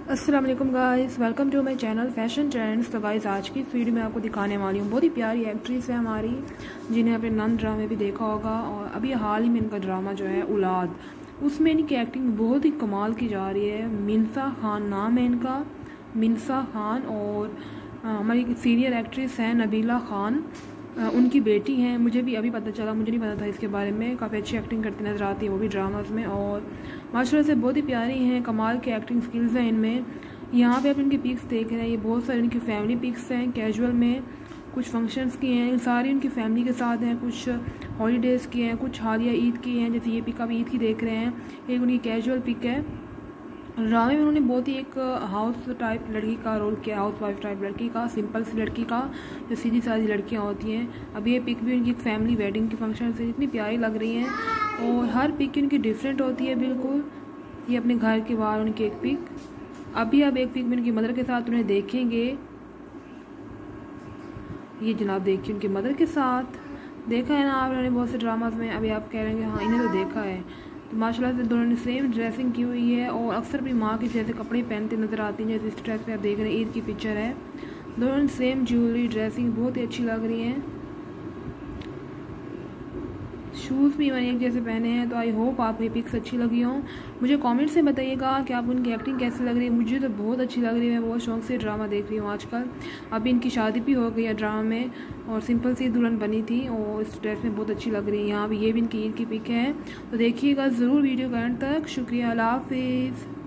अस्सलाम वालेकुम guys, welcome to my channel fashion trends. तो गाइस आज की इस वीडियो में आपको दिखाने वाली हूँ, बहुत ही प्यारी एक्ट्रेस है हमारी, जिन्हें आपने नन ड्रामे भी देखा होगा। और अभी हाल ही में इनका ड्रामा जो है औलाद, उसमें इनकी एक्टिंग बहुत ही कमाल की जा रही है। मिनसा खान नाम है इनका, मिनसा खान। और हमारी सीनियर एक्ट्रेस है नबीला खान, उनकी बेटी हैं। मुझे भी अभी पता चला, मुझे नहीं पता था इसके बारे में। काफ़ी अच्छी एक्टिंग करती नज़र आती है वो भी ड्रामाज में, और माशाल्लाह से बहुत ही प्यारी हैं, कमाल के एक्टिंग स्किल्स हैं इनमें। यहाँ पे आप इनकी पिक्स देख रहे हैं, ये बहुत सारी इनकी फैमिली पिक्स हैं, कैजुअल में कुछ फंक्शंस की हैं, सारी उनकी फैमिली के साथ हैं, कुछ हॉलीडेज़ की हैं, कुछ हालिया ईद की हैं। जैसे ये पिक आप ईद की देख रहे हैं, एक उनकी कैजुअल पिक है। ड्रामे में उन्होंने बहुत ही एक हाउस टाइप लड़की का रोल किया, हाउस वाइफ टाइप लड़की का, सिंपल सी लड़की का, जो सीधी सादी लड़कियां होती हैं। अब ये पिक भी उनकी एक फैमिली वेडिंग की फंक्शन से इतनी प्यारी लग रही हैं, और हर पिक उनकी डिफरेंट होती है बिल्कुल। ये अपने घर के बाहर उनकी एक पिक, अभी आप एक पिक में उनकी मदर के साथ उन्हें देखेंगे। ये जनाब देखिए उनकी मदर के साथ, देखा है ना आप उन्होंने बहुत से ड्रामाज में। अभी आप कह रहे हैं हाँ इन्हें तो देखा है। तो माशाल्लाह से दोनों ने सेम ड्रेसिंग की हुई है, और अक्सर अपनी माँ के जैसे कपड़े पहनते नज़र आती हैं। जैसे इस ड्रेस पे आप देख रहे हैं, ईद की पिक्चर है। दोनों ने सेम ज्वेलरी ड्रेसिंग बहुत ही अच्छी लग रही हैं। शूज़ भी मैंने एक जैसे पहने हैं। तो आई होप आपको ये पिक्स अच्छी लगी हों। मुझे कमेंट से बताइएगा कि आप उनकी एक्टिंग कैसी लग रही है। मुझे तो बहुत अच्छी लग रही है, मैं बहुत शौक से ड्रामा देख रही हूँ आजकल। अभी इनकी शादी भी हो गई है ड्रामा में, और सिंपल सी दुल्हन बनी थी, और इस ड्रेस में बहुत अच्छी लग रही है। यहाँ भी ये भी इनकी ईद की पिक है, तो देखिएगा ज़रूर वीडियो का एंड तक। शुक्रिया, अल्लाह हाफिज़।